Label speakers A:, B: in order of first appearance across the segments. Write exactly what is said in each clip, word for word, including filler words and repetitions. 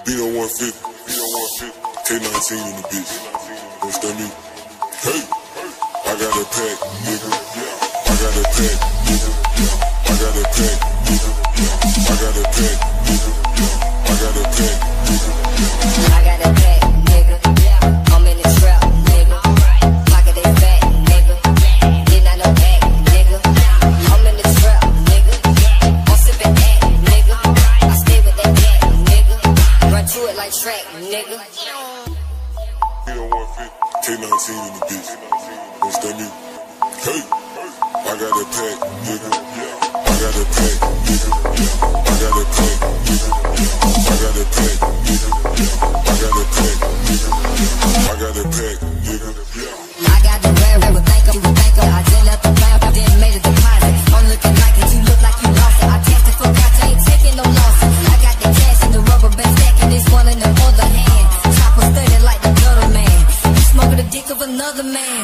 A: Beat on one fifty, beat on one fifty, K nineteen in the bitch. Understand me? Hey, I got a pack, nigga. I got a pack, nigga. I got a pack, nigga. I got a pack, nigga. I got a pack, nigga.
B: I got a pack, nigga. I'm in the trap, nigga. Pocket is fat, nigga. Didn't I know that, nigga? I'm in the trap, nigga. I'm sipping that, nigga. I stay with that cat, nigga. Run to it like track, nigga.
A: Beat on one fifty, K nineteen in the bitch. Understand me? Hey, I got a pack, nigga. I got a pack, nigga. I got a pack, nigga. I got a pack, nigga. I got a pack, nigga. I got a pack, nigga.
B: I got the rare, rare with banker, with banker. I didn't up the plan, I didn't make a deposit. I'm looking like it, you look like you lost it. I tested for cash, I ain't taking no losses. I got the cash in the rubber band stack, and this one in the other hand. Chopper studded like the gutter man. You smoking the dick of another man.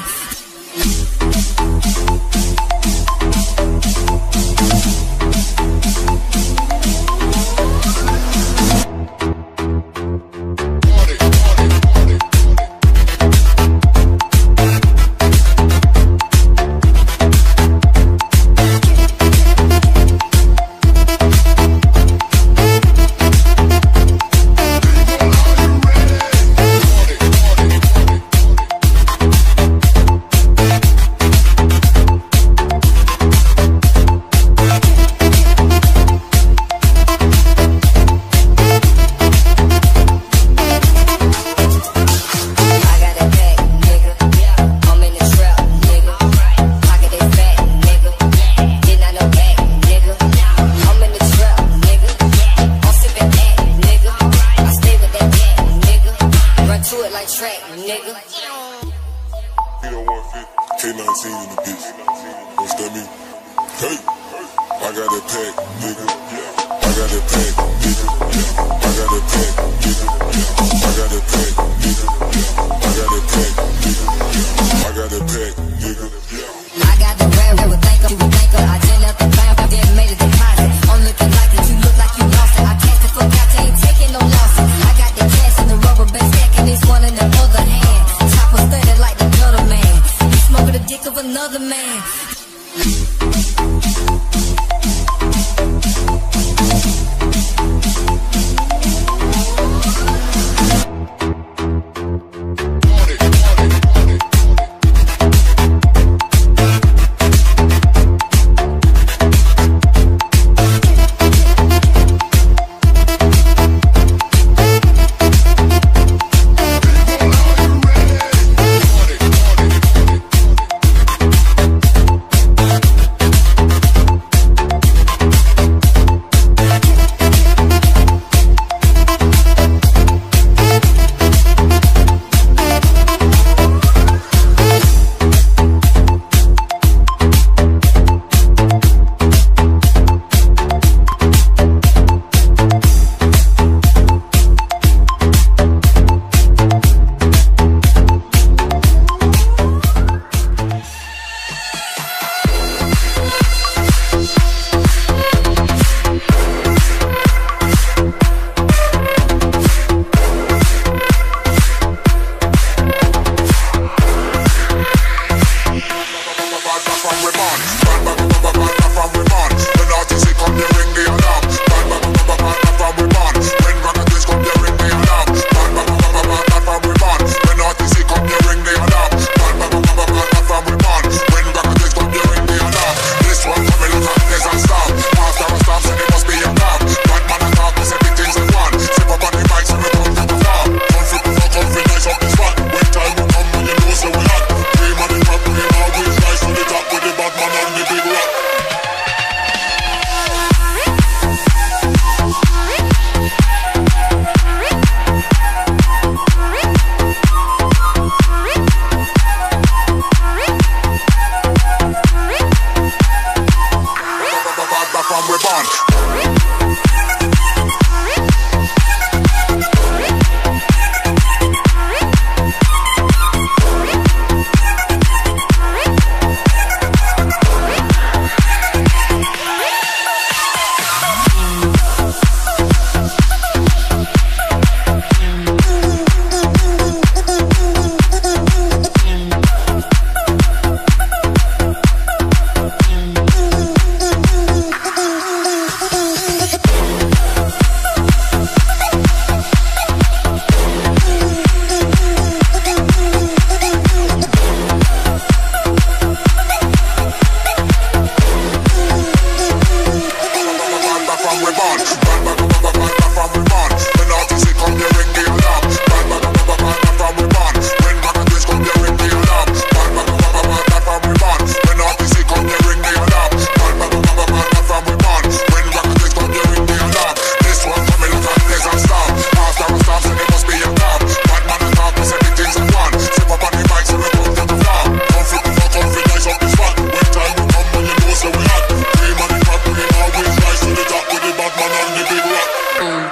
B: Track, nigga.
A: Beat on one fifty, K nineteen in the bitch. Understand me? Hey, I got a pack, nigga. I got a pack, nigga. I got a pack, nigga. I got a pack, nigga. I got a pack, nigga. I got a pack, nigga.
B: I got the rare, rare with banker, with banker. I didn't up the plan, I didn't make a deposit. I'm looking like it, you look like you lost it. I tested for cash, I ain't taking no losses. I got the cash in the rubber band stack, and this one in the other hand. Chopper studded like the gutter man. You smoking the dick of another man.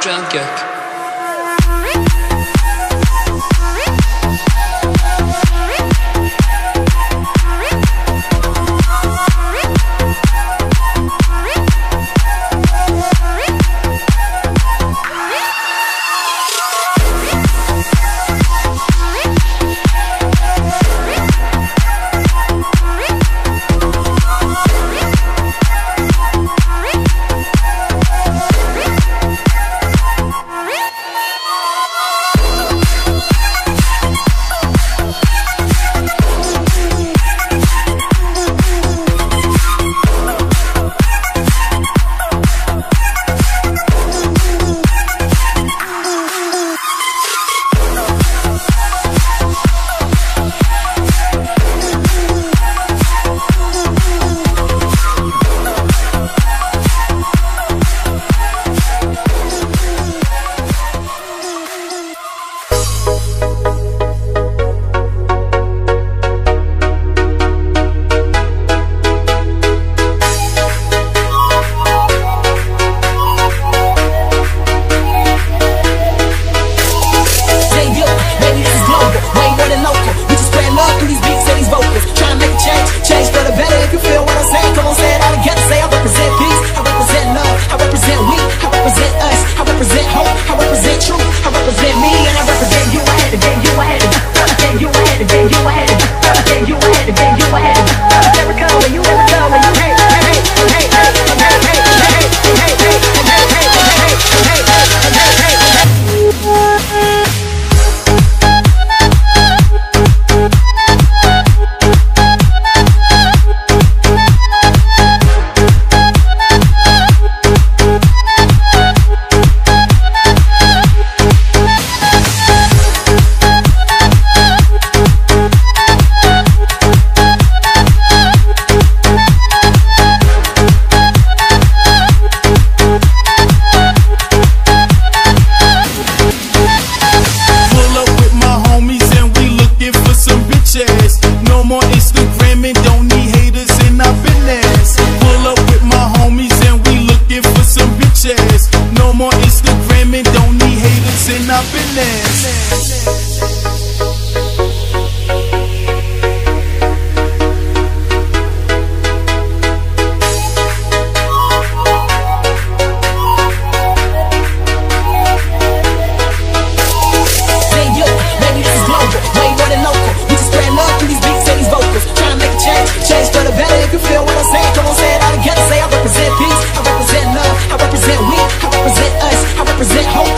C: vingt-quatre.
D: Represent us, I represent we, I represent us, I represent hope.